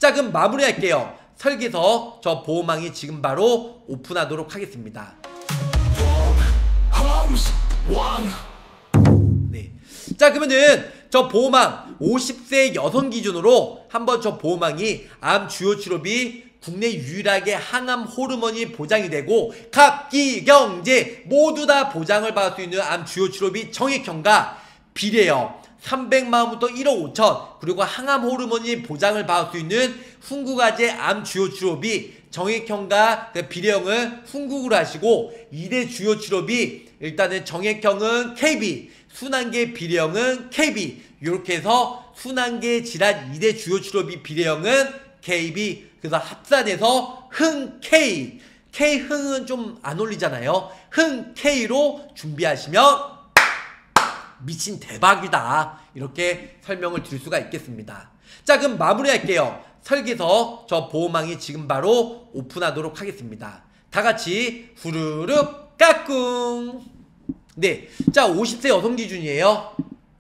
자, 그럼 마무리할게요. 설계서 저 보호망이 지금 바로 오픈하도록 하겠습니다. 네. 자, 그러면은 저 보호망 50세 여성 기준으로 한번 저 보호망이 암 주요 치료비 국내 유일하게 항암 호르몬이 보장이 되고 갑기 경제 모두 다 보장을 받을 수 있는 암 주요 치료비 정액형과 비례형 300만원부터 1억 5천 그리고 항암 호르몬이 보장을 받을 수 있는 훈구가제 암 주요 치료비 정액형과 비례형은 훈구로 하시고 2대 주요 치료비 일단은 정액형은 KB 순환계 비례형은 KB 이렇게 해서 순환계 질환 2대 주요 치료비 비례형은 KB 그래서 합산해서 흥K K흥은 좀 안 어울리잖아요. 흥K로 준비하시면 미친 대박이다 이렇게 설명을 드릴 수가 있겠습니다. 자, 그럼 마무리할게요. 설계서 저 보호망이 지금 바로 오픈하도록 하겠습니다. 다같이 후루룩 까꿍. 네, 자 50세 여성 기준이에요.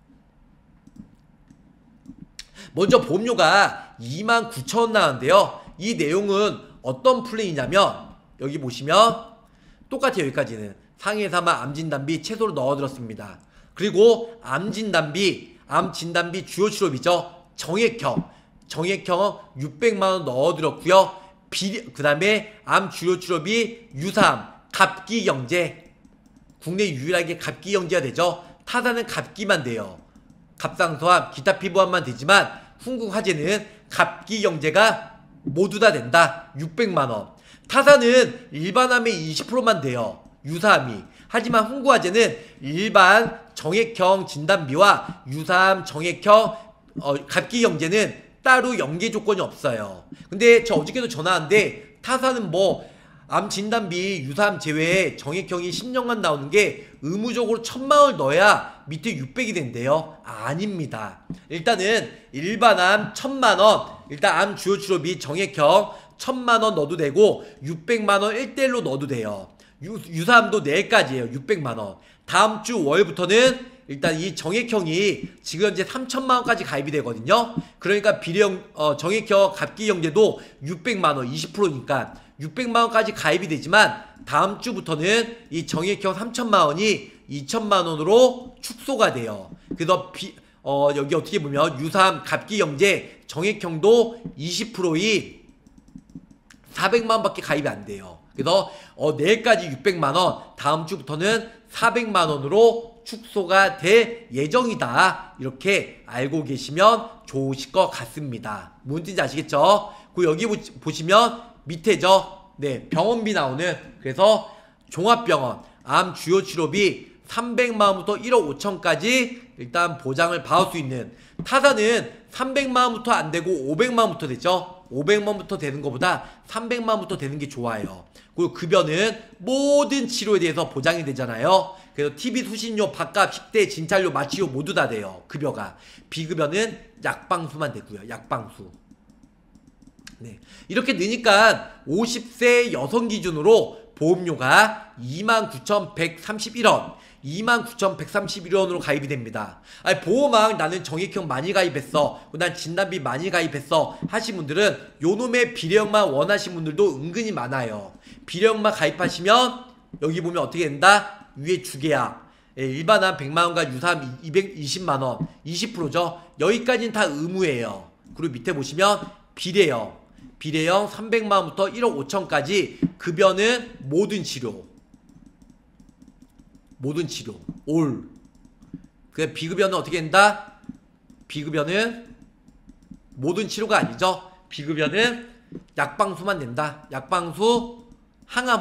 먼저 보험료가 29,000원 나왔는데요. 이 내용은 어떤 플랜이냐면 여기 보시면 똑같아요. 여기까지는 상해사마 암진단비 최소로 넣어들었습니다. 그리고 암진단비 주요 치료비죠. 정액형 600만원 넣어들었고요. 그 다음에 암 주요 치료비 유사암 갑기경제 국내 유일하게 갑기경제가 되죠. 타사는 갑기만 돼요. 갑상선암 기타 피부암만 되지만 훈구화재는 갑기경제가 모두 다 된다. 600만원 타사는 일반암의 20%만 돼요. 유사암이. 하지만 훈구화재는 일반 정액형 진단비와 유사암 정액형 갑기경제는 따로 연계 조건이 없어요. 근데 저 어저께도 전화 왔는데 타사는 뭐 암 진단비 유사암 제외에 정액형이 10년간 나오는 게 의무적으로 1000만원을 넣어야 밑에 600이 된대요. 아닙니다. 일단은 일반암 1000만원 일단 암 주요 치료비 정액형 1000만원 넣어도 되고 600만원 1대1로 넣어도 돼요. 유사암도 내일까지예요. 600만원 다음주 월부터는 일단 이 정액형이 지금 현재 3천만원까지 가입이 되거든요. 그러니까 비례형 정액형 갑기경제도 600만원 20%니까 600만원까지 가입이 되지만 다음 주부터는 이 정액형 3천만원이 2천만원으로 축소가 돼요. 그래서 여기 어떻게 보면 유사암 갑기경제 정액형도 20%이 400만원밖에 가입이 안 돼요. 그래서 내일까지 600만원 다음 주부터는 400만원으로 축소가 될 예정이다. 이렇게 알고 계시면 좋으실 것 같습니다. 뭔 뜻인지 아시겠죠? 그리고 여기 보시면 밑에죠. 네, 병원비 나오는 그래서 종합병원 암 주요 치료비 300만원부터 1억 5천까지 일단 보장을 받을 수 있는 타사는 300만원부터 안 되고 500만원부터 되죠. 500만원부터 되는 것보다 300만원부터 되는 게 좋아요. 그리고 급여는 모든 치료에 대해서 보장이 되잖아요. 그래서 TV 수신료, 밥값, 식대, 진찰료, 마취료 모두 다 돼요. 급여가. 비급여는 약방수만 되고요. 약방수. 네. 이렇게 넣으니까 50세 여성 기준으로 보험료가 29,131원 29,131원으로 가입이 됩니다. 아니 보호망 나는 정액형 많이 가입했어 난 진단비 많이 가입했어 하신 분들은 요놈의 비례형만 원하신 분들도 은근히 많아요. 비례형만 가입하시면 여기 보면 어떻게 된다? 위에 주계약 일반암 100만원과 유사암 220만원 20%죠. 여기까지는 다 의무예요. 그리고 밑에 보시면 비례형 300만원부터 1억 5천까지 급여는 모든 치료 올. 그 비급여는 어떻게 된다? 비급여는 모든 치료가 아니죠. 비급여는 약방수만 된다. 약방수 항암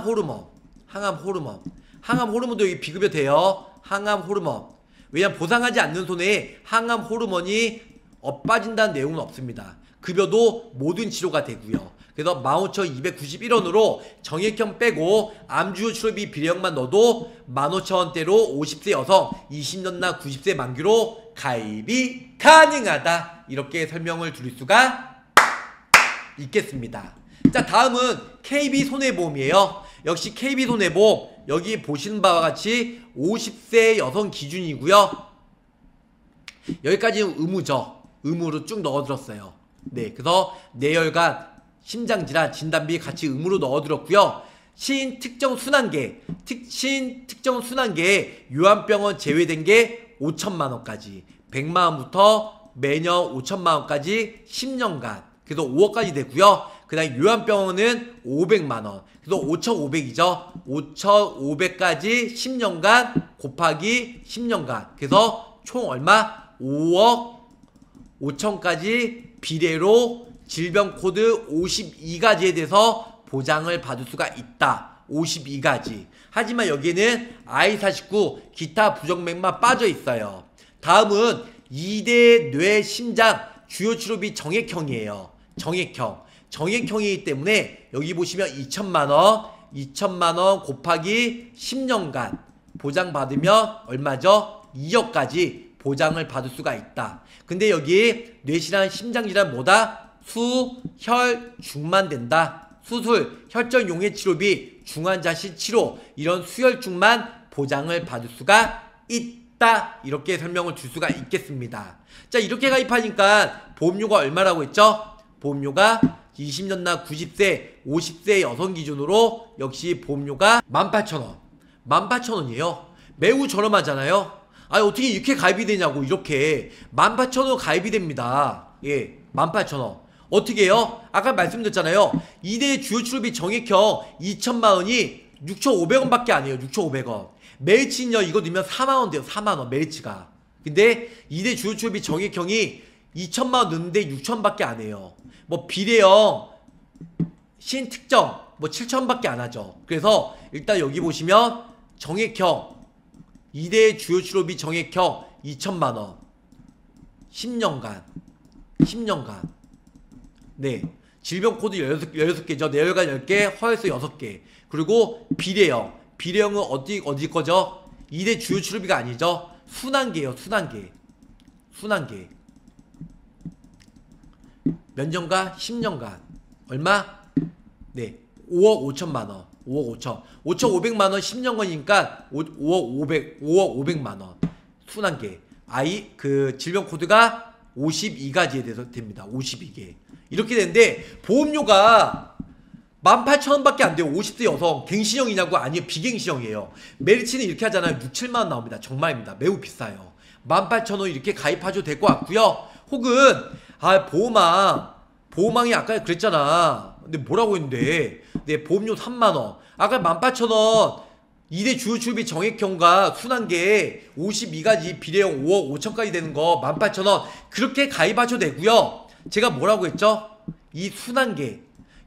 호르몬도 여기 비급여 돼요. 항암 호르몬. 왜냐면 보상하지 않는 손해에 항암 호르몬이 빠진다는 내용은 없습니다. 급여도 모든 치료가 되고요. 그래서 15,291원으로 정액형 빼고 암주요 치료비 비례형만 넣어도 15,000원대로 50세 여성 20년나 90세 만기로 가입이 가능하다. 이렇게 설명을 드릴 수가 있겠습니다. 자, 다음은 KB손해보험이에요. 역시 KB손해보험 여기 보시는 바와 같이 50세 여성 기준이고요. 여기까지는 의무죠. 의무로 쭉 넣어들었어요. 네, 그래서 뇌혈관, 심장질환 진단비 같이 의무로 넣어드렸고요. 시인 특정 순환계, 시인 특정 순환계에 요한병원 제외된 게 5천만 원까지, 100만 원부터 매년 5천만 원까지 10년간, 그래서 5억까지 되고요. 그 다음에 요한병원은 500만 원, 그래서 5,500이죠. 5,500까지 10년간 곱하기 10년간, 그래서 총 얼마? 5억 5천까지 비례로 질병 코드 52가지에 대해서 보장을 받을 수가 있다. 52가지. 하지만 여기에는 I49 기타 부정맥만 빠져 있어요. 다음은 2대 뇌 심장 주요 치료비 정액형이에요. 정액형이기 때문에 여기 보시면 2천만 원 곱하기 10년간 보장받으면 얼마죠? 2억까지 보장을 받을 수가 있다. 근데 여기 뇌질환, 심장질환 뭐다? 수혈중만 된다. 수술, 혈전용해 치료비, 중환자실 치료, 이런 수혈중만 보장을 받을 수가 있다. 이렇게 설명을 줄 수가 있겠습니다. 자, 이렇게 가입하니까 보험료가 얼마라고 했죠? 보험료가 20년 나 90세, 50세 여성 기준으로 역시 보험료가 18,000원. 18,000원이에요. 매우 저렴하잖아요. 아니, 어떻게 이렇게 가입이 되냐고. 이렇게 18,000원 가입이 됩니다. 예, 18,000원. 어떻게 해요? 아까 말씀드렸잖아요. 2대 주요 치료비 정액형 2천만 원이 6,500원밖에 안 해요. 6,500원. 메리츠는요, 이거 넣으면 4만원 돼요. 4만원, 메리츠가. 근데 2대 주요 치료비 정액형이 2천만 원 넣는데 6천원밖에 안 해요. 뭐 비례형, 신특정, 뭐 7천원밖에 안 하죠. 그래서 일단 여기 보시면 정액형, 2대 주요 치료비 정액형 2천만 원. 10년간. 네. 질병 코드 16개죠. 뇌혈관 10개, 허혈수 6개. 그리고 비례형은 어디 거죠? 2대 주요 치료비가 아니죠. 순환계예요. 순환계. 몇 년간? 10년간. 얼마? 네. 5억 5천만 원. 5억 5천. 5,500만 원 10년간이니까 5억 500만 원. 순환계. 질병 코드가 52가지에 대해서 됩니다. 52개. 이렇게 되는데 보험료가 18,000원밖에 안 돼요. 50세 여성. 갱신형이냐고? 아니요. 비갱신형이에요. 메리츠는 이렇게 하잖아요. 6, 7만원 나옵니다. 정말입니다. 매우 비싸요. 18,000원 이렇게 가입하셔도 될 것 같고요. 혹은 보호망이 아까 그랬잖아. 근데 뭐라고 했는데, 네, 보험료 3만원. 아까 18,000원 2대 주요 치료비 정액형과 순환계 52가지 비례형 5억 5천까지 되는 거 18,000원 그렇게 가입하셔도 되고요. 제가 뭐라고 했죠? 이 순환계에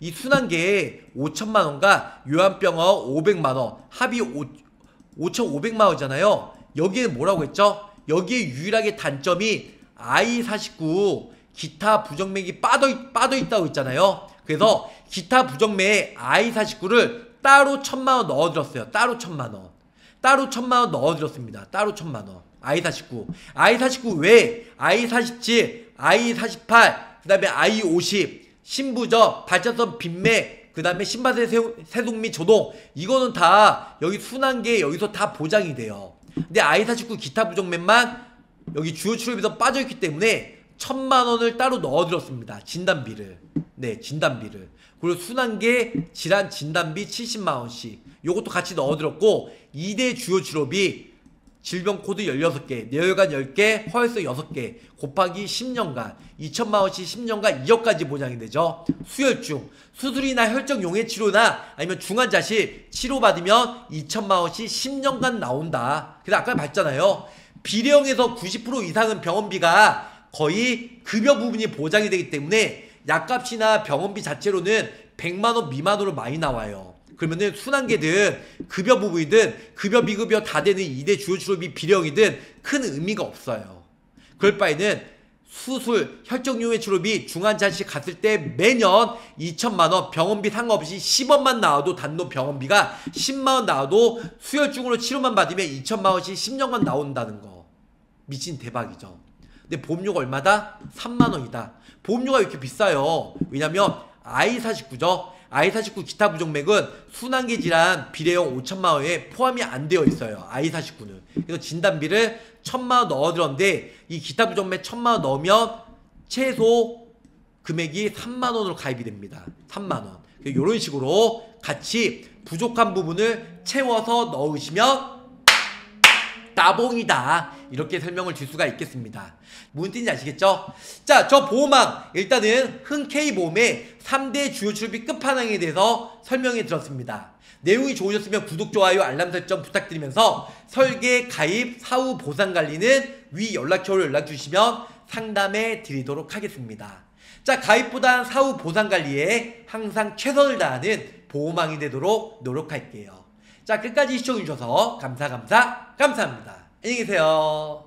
5천만원과 요한병원 500만원 합이 5,500만원이잖아요. 여기에 뭐라고 했죠? 여기에 유일하게 단점이 I49 기타 부정맥이 빠져있다고 했잖아요. 그래서 기타 부정맥에 I49를 따로 1,000만원 넣어드렸어요. 따로 1,000만원 넣어드렸습니다. 따로 1,000만원. I49 외에 I47, I48, 그 다음에 I50, 신부적, 발전성 빈맥, 그 다음에 심바세 세동 및 조동, 이거는 다 여기 순환계 여기서 다 보장이 돼요. 근데 I49 기타 부정맥만 여기 주요 치료비에서 빠져있기 때문에 1,000만원을 따로 넣어드렸습니다. 진단비를. 네, 진단비를. 그리고 순환계 질환 진단비 70만원씩 요것도 같이 넣어드렸고 2대 주요 치료비 질병 코드 16개, 뇌혈관 10개, 허혈수 6개 곱하기 10년간 2천만원씩 10년간 2억까지 보장이 되죠. 수혈중, 수술이나 혈전 용해 치료나 아니면 중환자실 치료받으면 2천만원씩 10년간 나온다. 그래서 아까 봤잖아요. 비례형에서 90% 이상은 병원비가 거의 급여 부분이 보장이 되기 때문에 약값이나 병원비 자체로는 100만원 미만으로 많이 나와요. 그러면은 순환계든 급여 부분이든 급여 비급여 다 되는 2대 주요 치료비 비례형이든 큰 의미가 없어요. 그럴 바에는 수술, 혈전용해 치료비 중환자실 갔을 때 매년 2천만원 병원비 상관없이 10원만 나와도 단돈 병원비가 10만원 나와도 수혈중으로 치료만 받으면 2천만원씩 10년간 나온다는 거. 미친 대박이죠. 근데 보험료가 얼마다? 3만원이다. 보험료가 왜 이렇게 비싸요? 왜냐면 I49죠. I49 기타 부정맥은 순환계 질환 비례형 5천만원에 포함이 안 되어 있어요. I49는. 그래서 진단비를 1,000만원 넣어드렸는데 이 기타 부정맥 1,000만원 넣으면 최소 금액이 3만원으로 가입이 됩니다. 3만원. 이런 식으로 같이 부족한 부분을 채워서 넣으시면 따봉이다, 이렇게 설명을 줄 수가 있겠습니다. 무슨 뜻인지 아시겠죠? 자, 저 보호망 일단은 흔K보험의 3대 주요 출입비 끝판왕에 대해서 설명해 드렸습니다. 내용이 좋으셨으면 구독, 좋아요, 알람 설정 부탁드리면서 설계, 가입, 사후 보상 관리는 위 연락처로 연락 주시면 상담해 드리도록 하겠습니다. 자, 가입보단 사후 보상 관리에 항상 최선을 다하는 보호망이 되도록 노력할게요. 자, 끝까지 시청해주셔서 감사합니다. 안녕히 계세요.